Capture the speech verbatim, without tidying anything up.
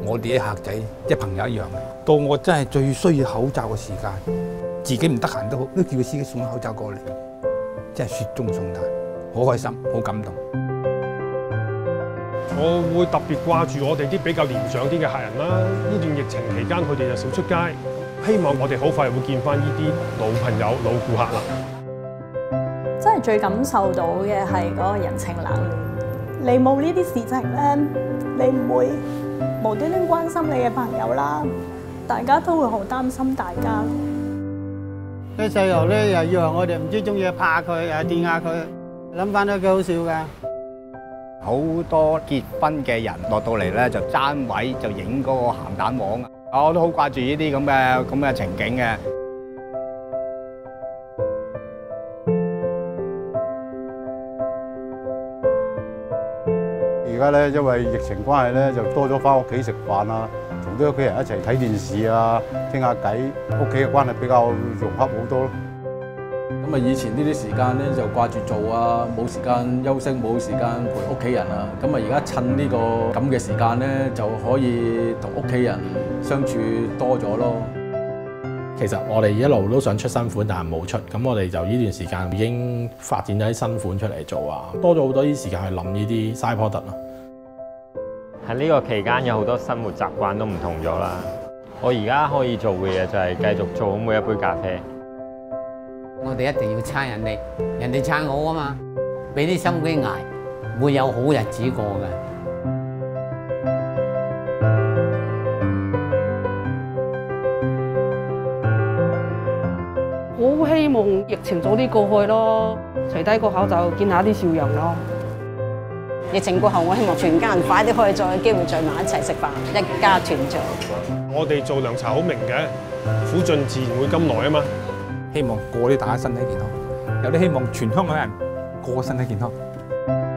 我哋啲客仔即係朋友一樣嘅。到我真係最需要口罩嘅時間，自己唔得閒都好，都叫個司機送口罩過嚟，真係雪中送炭，好開心，好感動。 我會特別掛住我哋啲比較年長啲嘅客人啦。呢段疫情期間，佢哋就少出街，希望我哋好快會見翻呢啲老朋友、老顧客啦。 真係最感受到嘅係嗰個人情冷暖。你冇呢啲事情咧，你唔會無端端關心你嘅朋友啦，大家都會好擔心大家。 啲細路咧又以為我哋唔知中意拍佢，又電下佢，諗翻都幾好笑㗎。 好多結婚嘅人落到嚟咧，就爭位就影嗰個鹹蛋黃啊！我都好掛住呢啲咁嘅咁嘅情景嘅。 而家咧，因為疫情關係咧，就多咗翻屋企食飯啊，同啲屋企人一齊睇電視啊，傾下偈，屋企嘅關係比較融洽好多咯。 咁啊，以前呢啲時間咧就掛住做啊，冇時間休息，冇時間陪屋企人啊。咁啊，而家趁呢個咁嘅時間咧，就可以同屋企人相處多咗咯。 其實我哋一路都想出新款，但係冇出。咁我哋就呢段時間已經發展咗啲新款出嚟做啊，多咗好多啲時間去諗呢啲 side product 咯。 喺呢個期間有好多生活習慣都唔同咗啦。我而家可以做嘅嘢就係繼續做好每一杯咖啡。 我哋一定要撐人哋，人哋撐我啊嘛，俾啲心機捱，會有好日子過嘅。 好希望疫情早啲過去咯，除低個口罩，見下啲笑容咯。 疫情過後，我希望全家人快啲可以再有機會聚埋一齊食飯，一家團聚。 我哋做涼茶好明嘅，苦盡自然會甘來啊嘛。 希望個個大家身體健康，有啲希望全香港人個個身體健康。